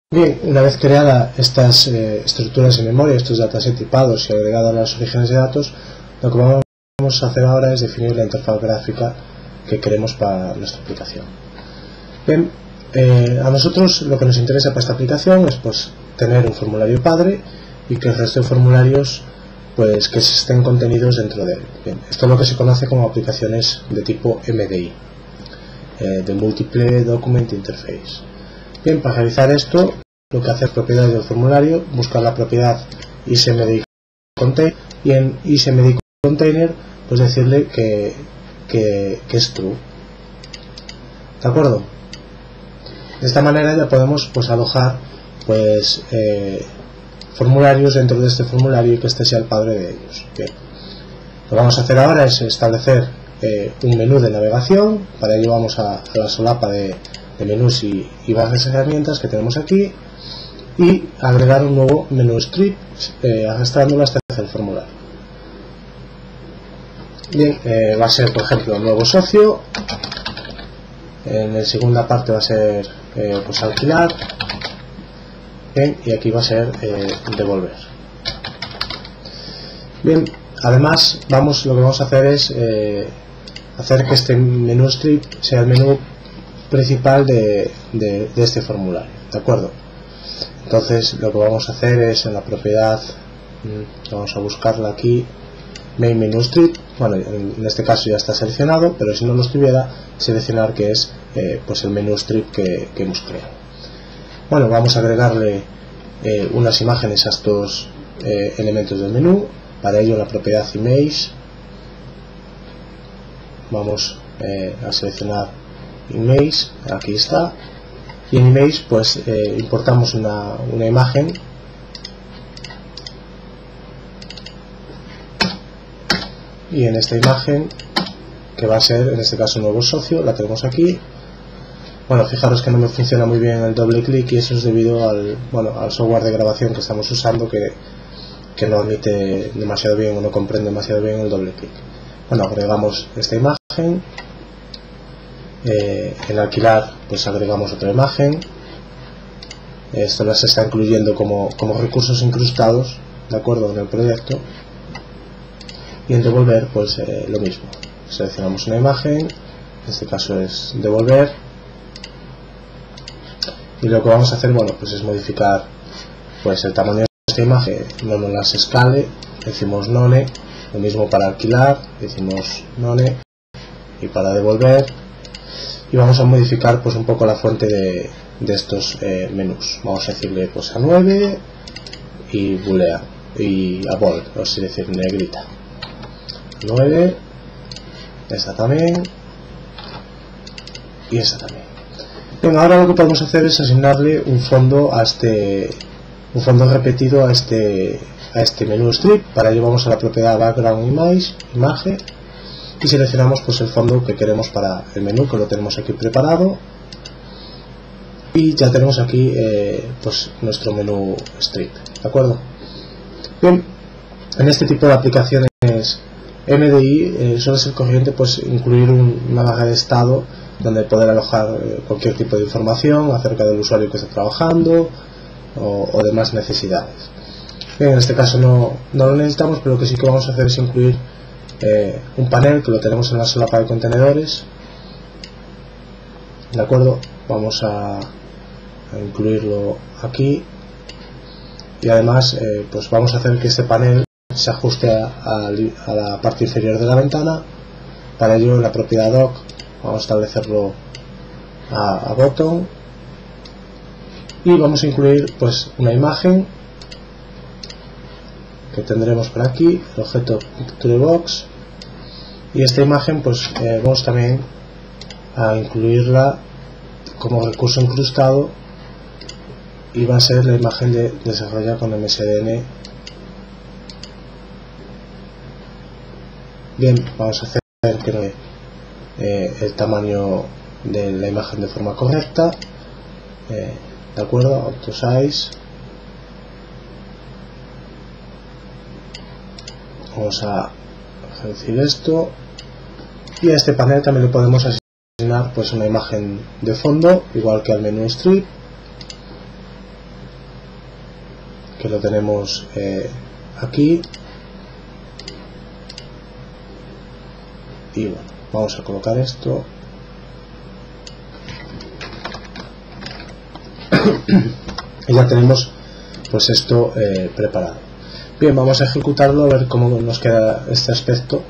Bien, una vez creadas estas estructuras en memoria, estos datasets tipados y agregados a los orígenes de datos, lo que vamos a hacer ahora es definir la interfaz gráfica que queremos para nuestra aplicación. Bien, a nosotros lo que nos interesa para esta aplicación es pues tener un formulario padre y que el resto de formularios pues que estén contenidos dentro de él. Bien, esto es lo que se conoce como aplicaciones de tipo MDI, de Multiple Document Interface. Bien, para realizar esto, lo que hace es propiedades del formulario, buscar la propiedad isMD container y en isMD container pues decirle que es true. ¿De acuerdo? De esta manera ya podemos pues alojar pues formularios dentro de este formulario y que este sea el padre de ellos. Bien. Lo que vamos a hacer ahora es establecer un menú de navegación. Para ello vamos a la solapa de menús y varias herramientas que tenemos aquí y agregar un nuevo menú strip arrastrándolo hasta el formulario. Bien, va a ser por ejemplo nuevo socio. En la segunda parte va a ser pues alquilar. Bien, y aquí va a ser devolver. Bien, además lo que vamos a hacer es hacer que este menú strip sea el menú principal de este formulario, ¿de acuerdo? Entonces lo que vamos a hacer es en la propiedad, vamos a buscarla aquí, main menu strip. Bueno, en este caso ya está seleccionado, pero si no lo estuviera, seleccionar que es pues el menú strip que hemos creado. Bueno, vamos a agregarle unas imágenes a estos elementos del menú. Para ello la propiedad image, vamos a seleccionar image, aquí está, y en image pues importamos una imagen y en esta imagen, que va a ser en este caso nuevo socio, la tenemos aquí. Bueno, fijaros que no me funciona muy bien el doble clic y eso es debido al software de grabación que estamos usando que no admite demasiado bien o no comprende demasiado bien el doble clic. Bueno, agregamos esta imagen. En alquilar pues agregamos otra imagen. Esto las está incluyendo como recursos incrustados, de acuerdo, en el proyecto. Y en devolver pues lo mismo, seleccionamos una imagen, en este caso es devolver, y lo que vamos a hacer, bueno, pues es modificar pues el tamaño de esta imagen. No nos las escale, decimos none. Lo mismo para alquilar, decimos none, y para devolver. Y vamos a modificar pues un poco la fuente de estos menús. Vamos a decirle pues a 9 y boolean y a bold, o es decir, negrita. 9, esta también y esta también. Bien, ahora lo que podemos hacer es asignarle un fondo repetido a este menú strip. Para ello vamos a la propiedad background image, imagen, y seleccionamos pues el fondo que queremos para el menú, que lo tenemos aquí preparado, y ya tenemos aquí pues nuestro menú strip, ¿de acuerdo? Bien, en este tipo de aplicaciones MDI suele ser corriente pues incluir una barra de estado donde poder alojar cualquier tipo de información acerca del usuario que está trabajando o demás necesidades. Bien, en este caso no lo necesitamos, pero lo que sí que vamos a hacer es incluir un panel que lo tenemos en la solapa de contenedores, de acuerdo. Vamos a incluirlo aquí y además pues vamos a hacer que este panel se ajuste a la parte inferior de la ventana. Para ello en la propiedad doc vamos a establecerlo a bottom y vamos a incluir pues una imagen que tendremos por aquí, el objeto picture box, y esta imagen pues vamos también a incluirla como recurso incrustado y va a ser la imagen desarrollada con MSDN. Bien, vamos a hacer que el tamaño de la imagen de forma correcta, de acuerdo, auto size. Vamos a reducir esto y a este panel también le podemos asignar pues una imagen de fondo igual que al menú strip que lo tenemos aquí, y bueno, vamos a colocar esto y ya tenemos pues esto preparado. Bien, vamos a ejecutarlo a ver cómo nos queda este aspecto.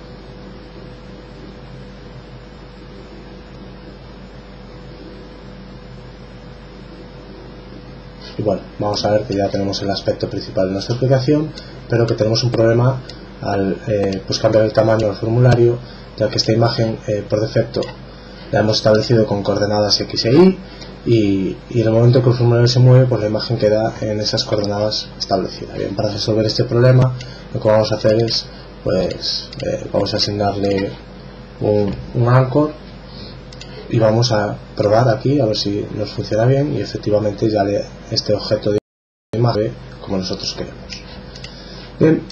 Y bueno, vamos a ver que ya tenemos el aspecto principal de nuestra aplicación, pero que tenemos un problema al pues cambiar el tamaño del formulario, ya que esta imagen por defecto la hemos establecido con coordenadas X e Y, y en el momento que el formulario se mueve, pues la imagen queda en esas coordenadas establecidas. Bien, para resolver este problema, lo que vamos a hacer es pues vamos a asignarle un anchor y vamos a probar aquí a ver si nos funciona bien, y efectivamente ya este objeto de imagen como nosotros queremos. Bien,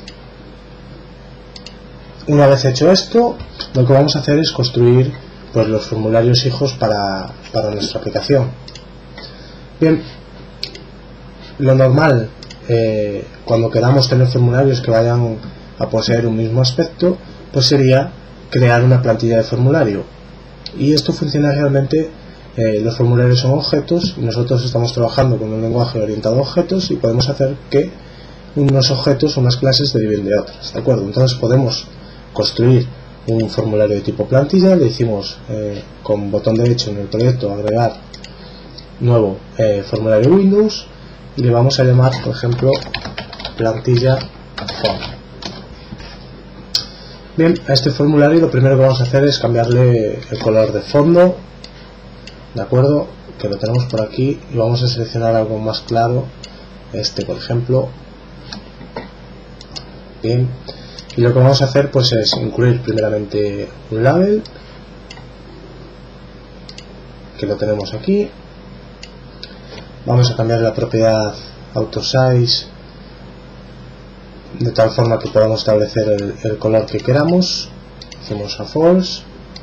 una vez hecho esto, lo que vamos a hacer es construir pues los formularios hijos para nuestra aplicación. Bien, lo normal cuando queramos tener formularios que vayan a poseer un mismo aspecto, pues sería crear una plantilla de formulario. Y esto funciona realmente, los formularios son objetos y nosotros estamos trabajando con un lenguaje orientado a objetos, y podemos hacer que unos objetos o unas clases deriven de otras, ¿de acuerdo? Entonces podemos construir un formulario de tipo plantilla, le decimos con botón derecho en el proyecto agregar nuevo formulario Windows, y le vamos a llamar, por ejemplo, plantilla form. Bien, a este formulario lo primero que vamos a hacer es cambiarle el color de fondo, de acuerdo, que lo tenemos por aquí, y vamos a seleccionar algo más claro, este por ejemplo. Bien, y lo que vamos a hacer pues es incluir primeramente un label, que lo tenemos aquí. Vamos a cambiar la propiedad AutoSize de tal forma que podamos establecer el color que queramos. Hacemos a false.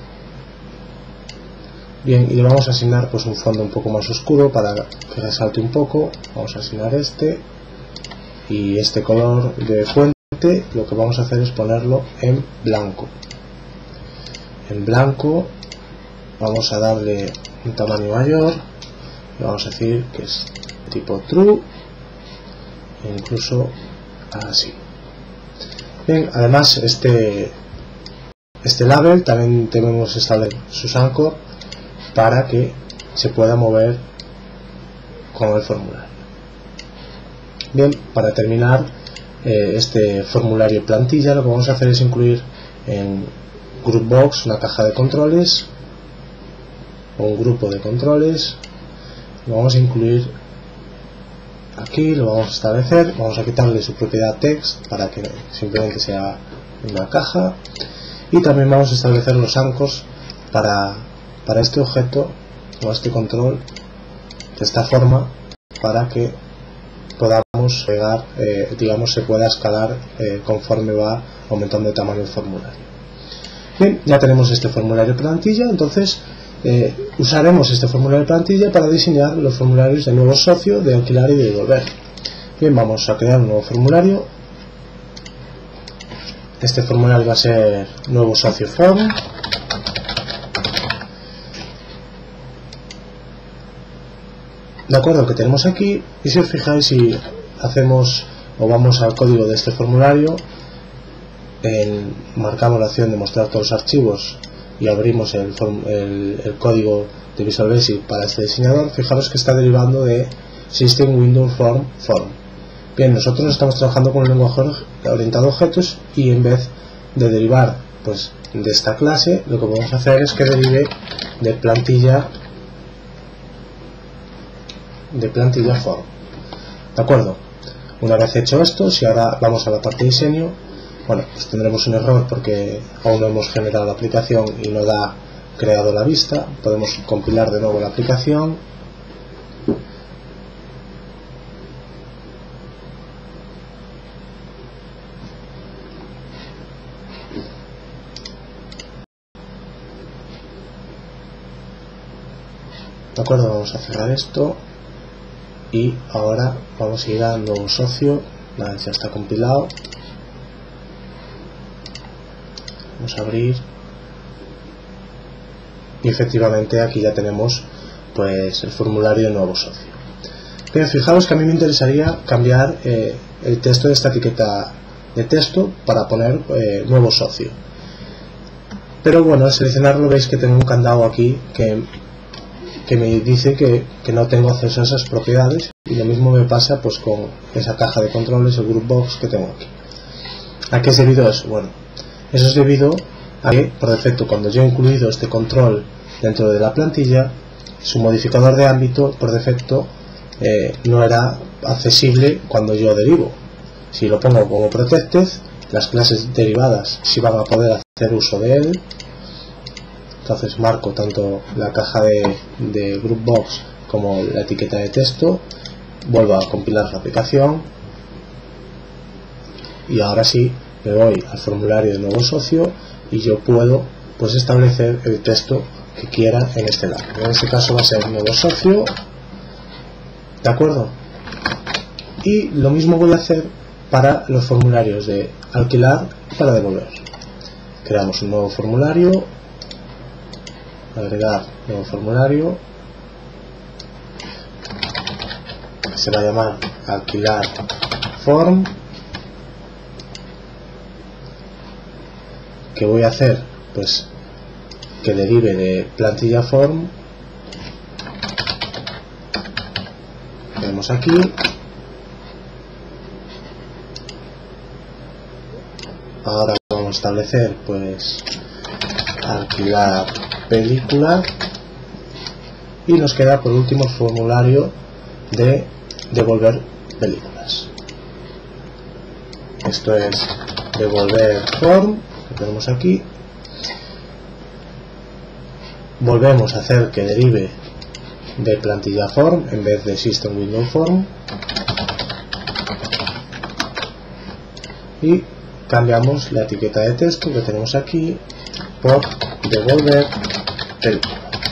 Bien, y le vamos a asignar pues un fondo un poco más oscuro para que resalte un poco. Vamos a asignar este, y este color de fuente lo que vamos a hacer es ponerlo en blanco. En blanco vamos a darle un tamaño mayor, y vamos a decir que es tipo true, e incluso así. Bien, además este label también debemos establecer sus anchor para que se pueda mover con el formulario. Bien, para terminar este formulario plantilla, lo que vamos a hacer es incluir en groupbox una caja de controles o un grupo de controles. Lo vamos a incluir aquí, lo vamos a establecer, vamos a quitarle su propiedad text para que simplemente sea una caja, y también vamos a establecer los anchors para este objeto o este control de esta forma, para que podamos llegar, digamos, se pueda escalar conforme va aumentando el tamaño del formulario. Bien, ya tenemos este formulario plantilla. Entonces usaremos este formulario plantilla para diseñar los formularios de nuevo socio, de alquilar y de devolver. Bien, vamos a crear un nuevo formulario. Este formulario va a ser nuevo socio form. De acuerdo, que tenemos aquí, y si os fijáis, si hacemos o vamos al código de este formulario, marcamos la opción de mostrar todos los archivos y abrimos el código de Visual Basic para este diseñador, fijaros que está derivando de System Windows Form. Bien, nosotros estamos trabajando con un lenguaje orientado a objetos, y en vez de derivar pues de esta clase, lo que vamos a hacer es que derive de plantilla form. De acuerdo, una vez hecho esto, si ahora vamos a la parte de diseño, bueno, pues tendremos un error porque aún no hemos generado la aplicación y no da creado la vista. Podemos compilar de nuevo la aplicación. De acuerdo, vamos a cerrar esto y ahora vamos a ir al nuevo socio. Vale, ya está compilado. Vamos a abrir y efectivamente aquí ya tenemos pues el formulario de nuevo socio. Bien, fijaos que a mí me interesaría cambiar el texto de esta etiqueta de texto para poner nuevo socio, pero bueno, al seleccionarlo veis que tengo un candado aquí que me dice que no tengo acceso a esas propiedades, y lo mismo me pasa pues con esa caja de controles, el group box que tengo aquí. ¿A qué es debido eso? Bueno, eso es debido a que por defecto, cuando yo he incluido este control dentro de la plantilla, su modificador de ámbito por defecto no era accesible cuando yo derivo. Si lo pongo como protected, las clases derivadas sí van a poder hacer uso de él. Entonces marco tanto la caja de group box como la etiqueta de texto, vuelvo a compilar la aplicación y ahora sí me voy al formulario de nuevo socio y yo puedo pues establecer el texto que quiera en este lado. En este caso va a ser nuevo socio, ¿de acuerdo? Y lo mismo voy a hacer para los formularios de alquilar y para devolver. Creamos un nuevo formulario, agregar nuevo formulario, que se va a llamar alquilar form. ¿Qué voy a hacer? Pues que derive de plantilla form. Vemos aquí. Ahora vamos a establecer pues alquilar película y nos queda por último el formulario de devolver películas. Esto es devolver form, que tenemos aquí. Volvemos a hacer que derive de plantilla form en vez de system window form y cambiamos la etiqueta de texto que tenemos aquí por devolver película.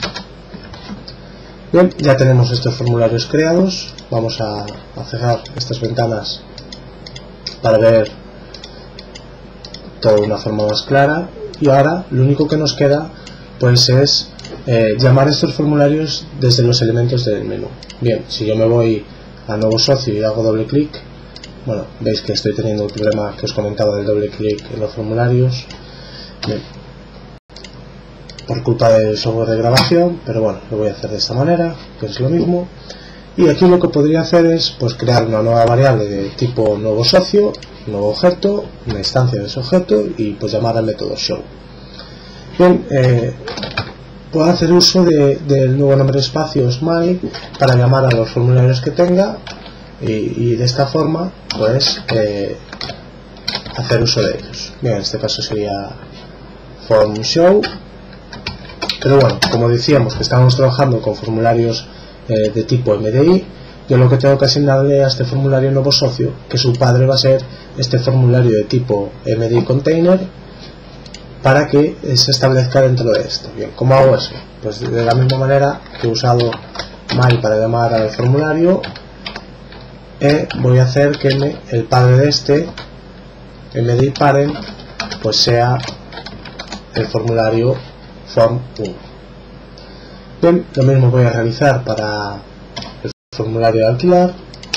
Bien, ya tenemos estos formularios creados. Vamos a cerrar estas ventanas para ver todo de una forma más clara, y ahora lo único que nos queda pues es llamar estos formularios desde los elementos del menú. Bien, si yo me voy a nuevo socio y hago doble clic, bueno, veis que estoy teniendo el problema que os comentaba del doble clic en los formularios. Bien, por culpa del software de grabación, pero bueno, lo voy a hacer de esta manera, que es lo mismo. Y aquí lo que podría hacer es pues crear una nueva variable de tipo nuevo socio, nuevo objeto, una instancia de ese objeto y pues llamar al método show. Bien, puedo hacer uso del nuevo nombre de espacios my para llamar a los formularios que tenga y de esta forma pues hacer uso de ellos. Bien, en este caso sería form show. Pero bueno, como decíamos que estamos trabajando con formularios de tipo MDI, yo lo que tengo que asignarle a este formulario nuevo socio, que su padre va a ser este formulario de tipo MDI container, para que se establezca dentro de esto. Bien, ¿cómo hago eso? Pues de la misma manera que he usado my para llamar al formulario, voy a hacer que el padre de este MDI parent pues sea el formulario form 1. Bien, lo mismo voy a realizar para el formulario de alquilar.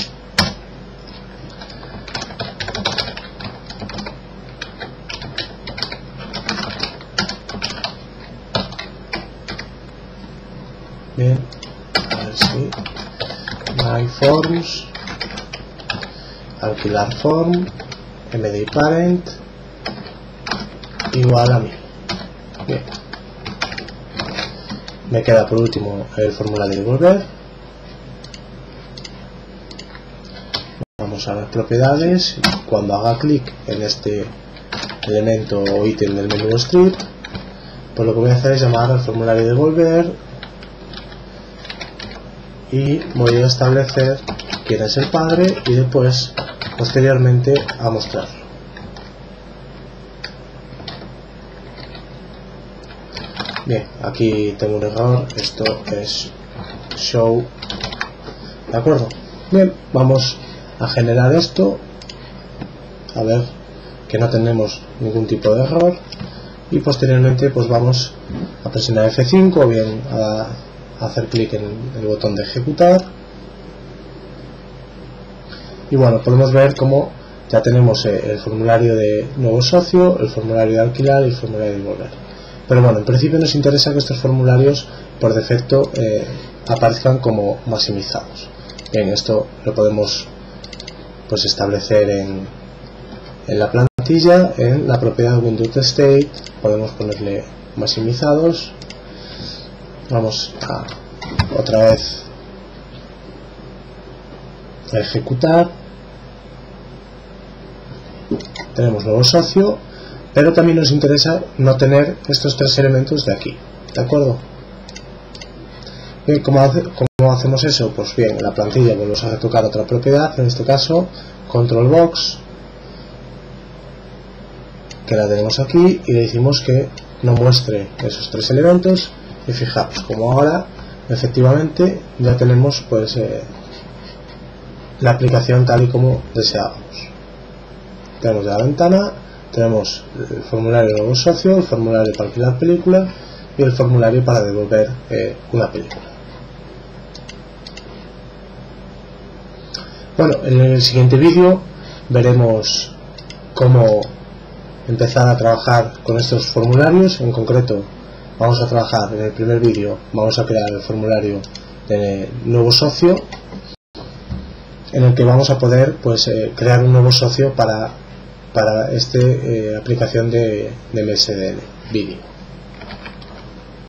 Bien, a ver si my forms, alquilar form, mdi parent igual a 1000. Bien, me queda por último el formulario de devolver. Vamos a las propiedades. Cuando haga clic en este elemento o ítem del menú script, pues lo que voy a hacer es llamar al formulario de devolver y voy a establecer quién es el padre y después posteriormente a mostrarlo. Bien, aquí tengo un error, esto es show, ¿de acuerdo? Bien, vamos a generar esto, a ver que no tenemos ningún tipo de error, y posteriormente pues vamos a presionar F5 o bien a hacer clic en el botón de ejecutar, y bueno, podemos ver cómo ya tenemos el formulario de nuevo socio, el formulario de alquilar y el formulario de volver. Pero bueno, en principio nos interesa que estos formularios por defecto aparezcan como maximizados. Bien, esto lo podemos pues establecer en la plantilla, en la propiedad Windows State, podemos ponerle maximizados. Vamos a otra vez a ejecutar. Tenemos nuevo socio, pero también nos interesa no tener estos tres elementos de aquí, ¿de acuerdo? Bien, ¿cómo hacemos eso? Pues bien, en la plantilla volvemos a retocar otra propiedad, en este caso control box, que la tenemos aquí, y le decimos que no muestre esos tres elementos, y fijaos como ahora efectivamente ya tenemos pues la aplicación tal y como deseábamos. Tenemos ya la ventana, tenemos el formulario de nuevo socio, el formulario para alquilar película y el formulario para devolver una película. Bueno, en el siguiente vídeo veremos cómo empezar a trabajar con estos formularios. En concreto vamos a trabajar en el primer vídeo, vamos a crear el formulario de nuevo socio, en el que vamos a poder pues crear un nuevo socio para esta aplicación de MSDN Video.